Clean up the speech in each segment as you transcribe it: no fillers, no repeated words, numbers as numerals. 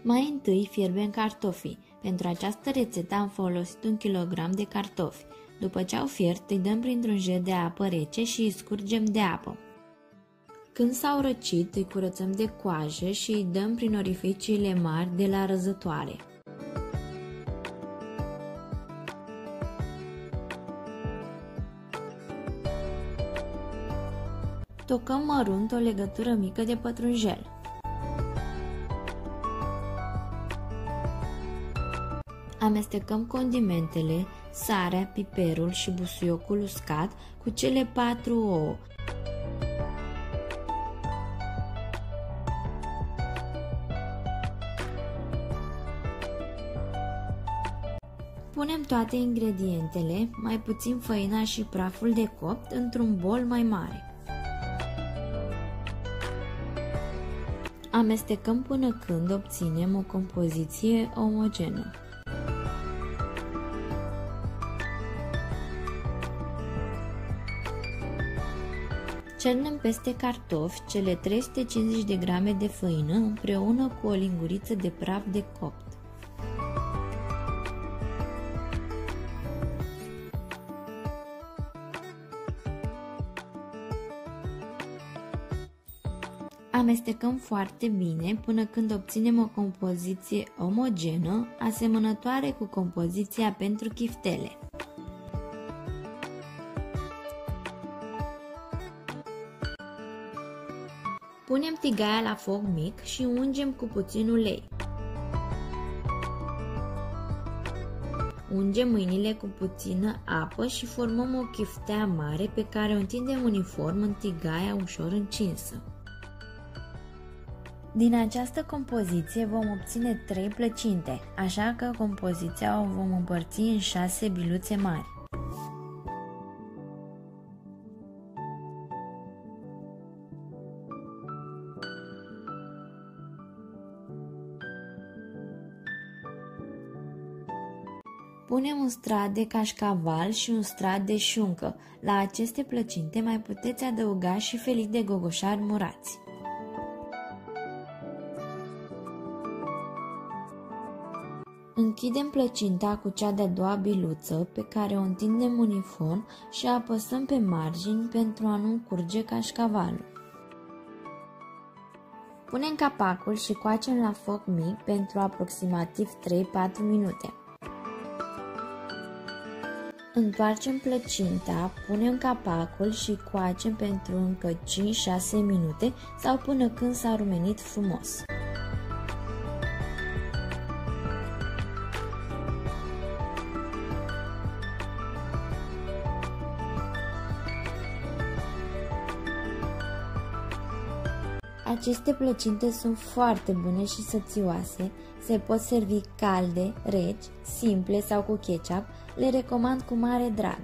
Mai întâi fierbem cartofii. Pentru această rețetă am folosit 1 kg de cartofi. După ce au fiert, îi dăm printr-un jet de apă rece și îi scurgem de apă. Când s-au răcit, îi curățăm de coajă și îi dăm prin orificiile mari de la răzătoare. Tocăm mărunt o legătură mică de pătrunjel. Amestecăm condimentele, sarea, piperul și busuiocul uscat cu cele 4 ouă. Punem toate ingredientele, mai puțin făina și praful de copt, într-un bol mai mare. Amestecăm până când obținem o compoziție omogenă. Cernem peste cartofi cele 350 de grame de făină împreună cu o linguriță de praf de copt. Amestecăm foarte bine până când obținem o compoziție omogenă, asemănătoare cu compoziția pentru chiftele. Punem tigaia la foc mic și ungem cu puțin ulei. Ungem mâinile cu puțină apă și formăm o chiftea mare pe care o întindem uniform în tigaia ușor încinsă. Din această compoziție vom obține 3 plăcinte, așa că compoziția o vom împărți în 6 biluțe mari. Punem un strat de cașcaval și un strat de șuncă. La aceste plăcinte mai puteți adăuga și felici de gogoșari murați. Închidem plăcinta cu cea de-a doua biluță, pe care o întindem uniform și apăsăm pe margini pentru a nu curge cașcavalul. Punem capacul și coacem la foc mic pentru aproximativ 3-4 minute. Întoarcem plăcinta, punem capacul și coacem pentru încă 5-6 minute sau până când s-a rumenit frumos. Aceste plăcinte sunt foarte bune și sățioase, se pot servi calde, reci, simple sau cu ketchup, le recomand cu mare drag.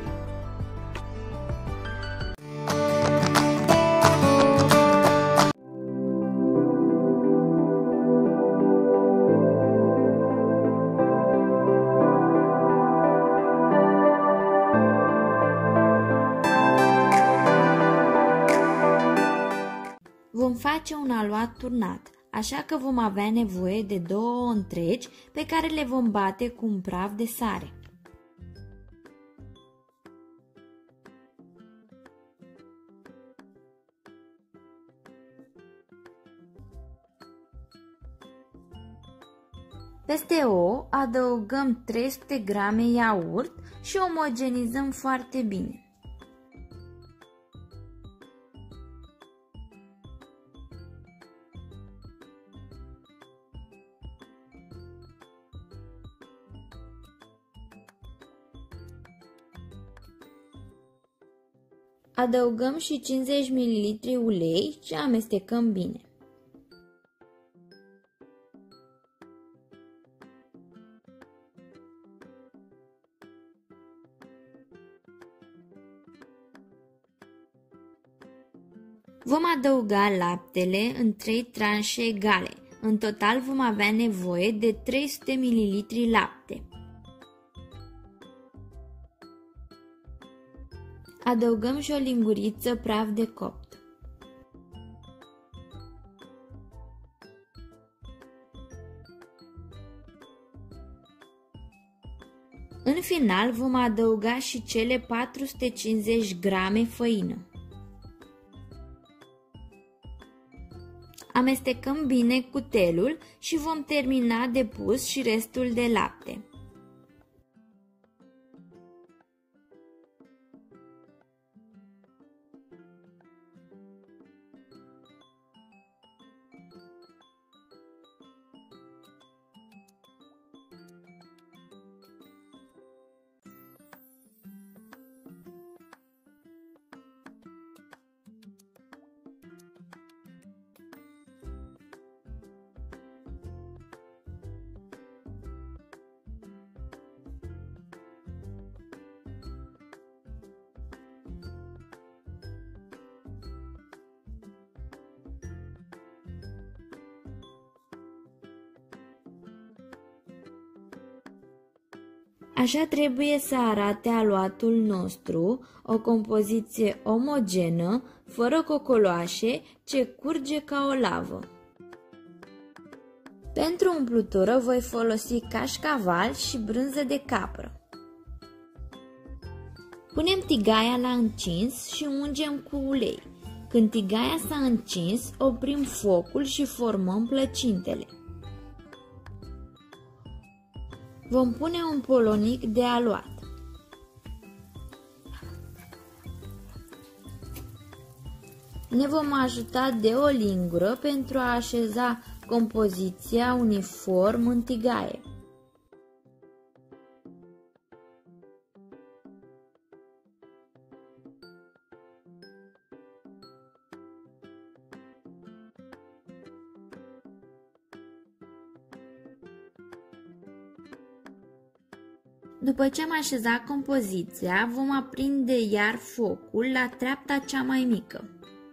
Vom face un aluat turnat, așa că vom avea nevoie de 2 ouă întregi pe care le vom bate cu un praf de sare. Peste ouă adăugăm 300 grame iaurt și omogenizăm foarte bine. Adăugăm și 50 ml ulei și amestecăm bine. Vom adăuga laptele în 3 tranșe egale. În total vom avea nevoie de 300 ml lapte. Adăugăm și o linguriță praf de copt. În final vom adăuga și cele 450 grame făină. Amestecăm bine cutelul și vom termina de pus și restul de lapte. Așa trebuie să arate aluatul nostru, o compoziție omogenă, fără cocoloașe, ce curge ca o lavă. Pentru umplutură voi folosi cașcaval și brânză de capră. Punem tigaia la încins și ungem cu ulei. Când tigaia s-a încins, oprim focul și formăm plăcintele. Vom pune un polonic de aluat. Ne vom ajuta de o lingură pentru a așeza compoziția uniform în tigaie. După ce am așezat compoziția, vom aprinde iar focul la treapta cea mai mică.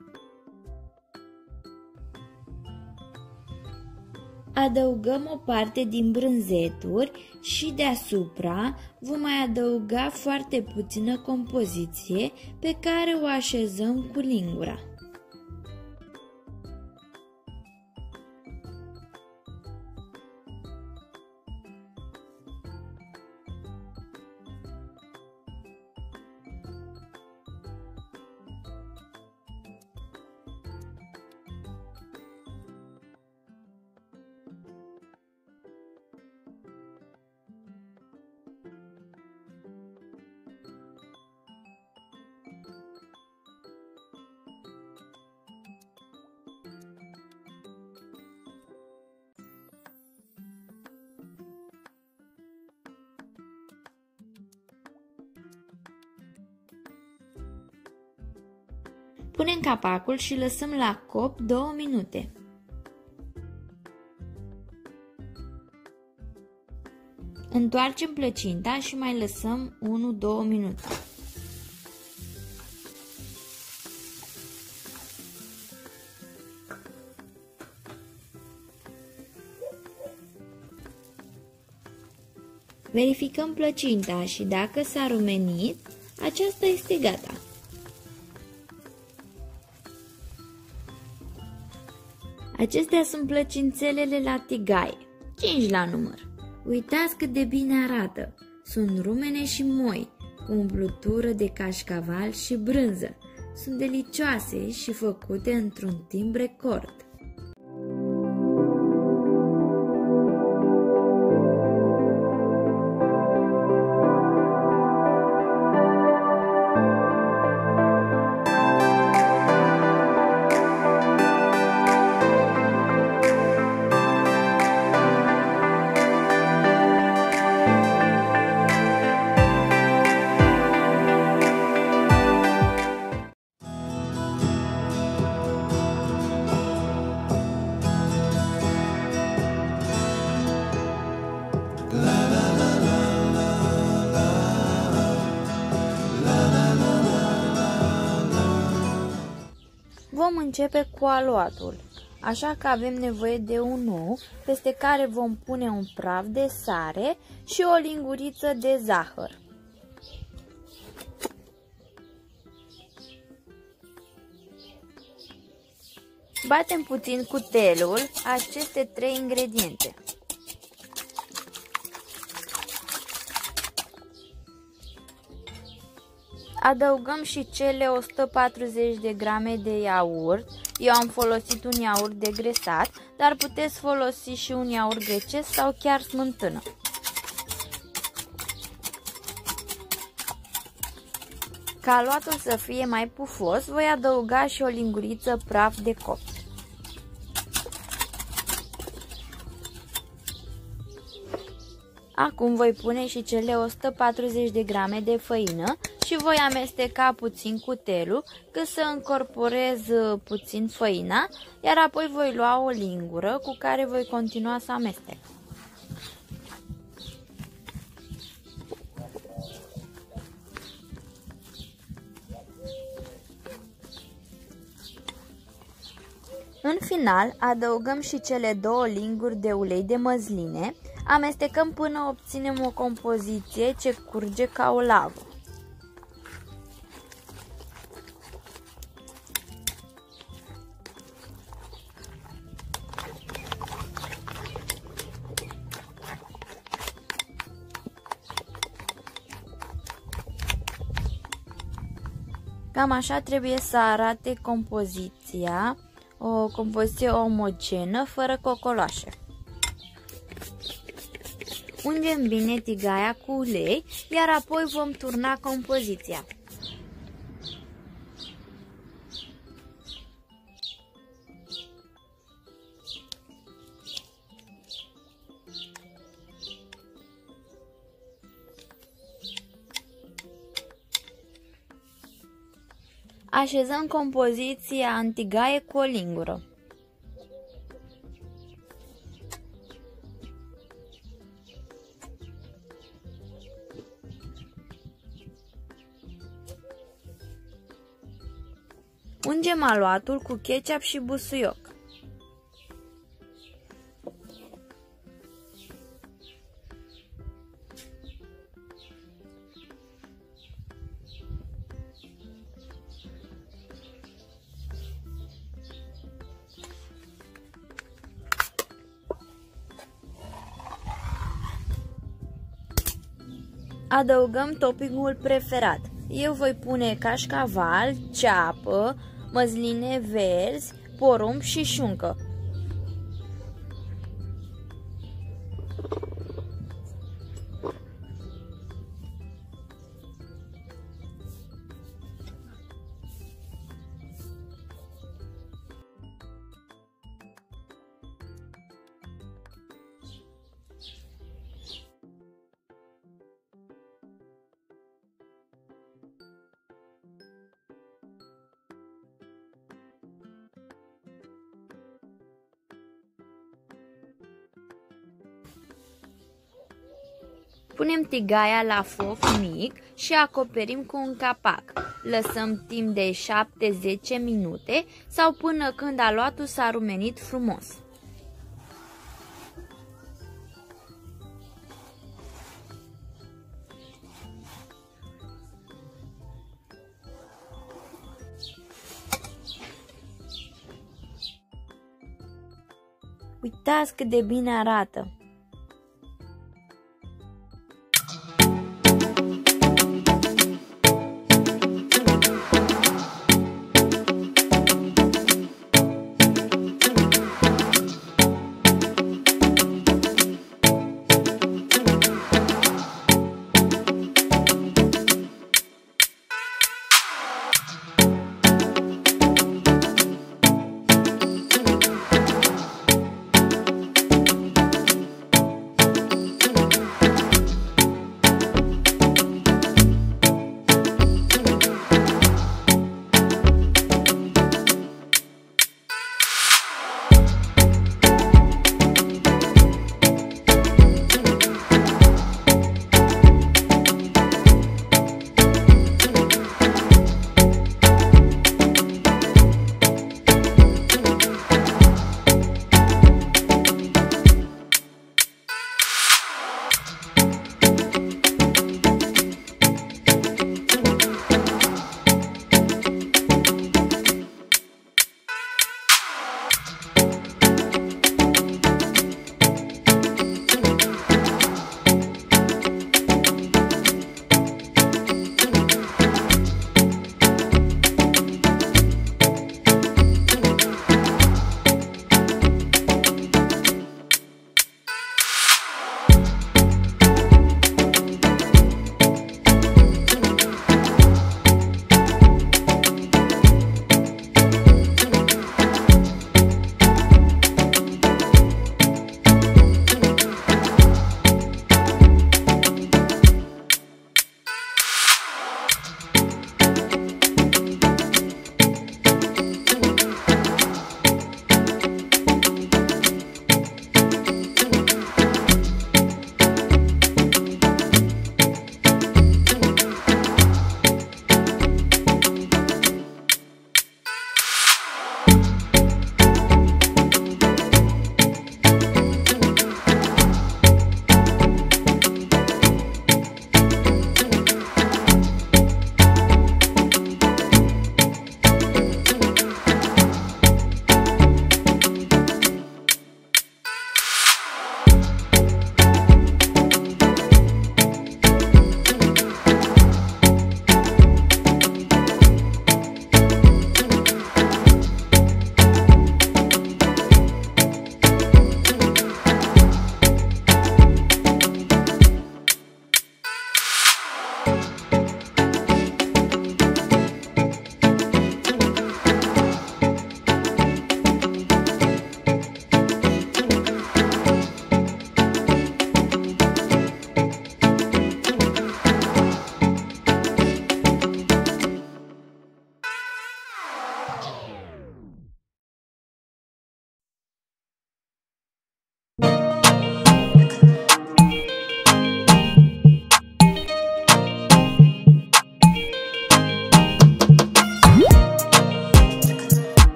Adăugăm o parte din brânzeturi și deasupra vom mai adăuga foarte puțină compoziție pe care o așezăm cu lingura. Punem capacul și lăsăm la cop 2 minute. Întoarcem plăcinta și mai lăsăm 1-2 minute. Verificăm plăcinta și dacă s-a rumenit, aceasta este gata. Acestea sunt plăcințelele la tigaie, 5 la număr. Uitați cât de bine arată! Sunt rumene și moi, cu umplutură de cașcaval și brânză. Sunt delicioase și făcute într-un timp record. Vom începe cu aluatul, așa că avem nevoie de un ou, peste care vom pune un praf de sare și o linguriță de zahăr. Batem puțin cutelul aceste 3 ingrediente. Adăugăm și cele 140 de grame de iaurt. Eu am folosit un iaurt degresat, dar puteți folosi și un iaurt grecesc sau chiar smântână. Ca aluatul să fie mai pufos, voi adăuga și o linguriță praf de copt. Acum voi pune și cele 140 de grame de făină și voi amesteca puțin cutelul cât să încorporez puțin făina, iar apoi voi lua o lingură cu care voi continua să amestec. În final, adăugăm și cele 2 linguri de ulei de măsline, amestecăm până obținem o compoziție ce curge ca o lavă. Cam așa trebuie să arate compoziția, o compoziție omogenă, fără cocoloașe. Ungem bine tigaia cu ulei, iar apoi vom turna compoziția. Așezăm compoziția în tigaie cu o lingură. Ungem aluatul cu ketchup și busuioc. Adăugăm toppingul preferat. Eu voi pune cașcaval, ceapă, măsline verzi, porumb și șuncă. Punem tigaia la foc mic și acoperim cu un capac. Lăsăm timp de 7-10 minute sau până când aluatul s-a rumenit frumos. Uitați cât de bine arată!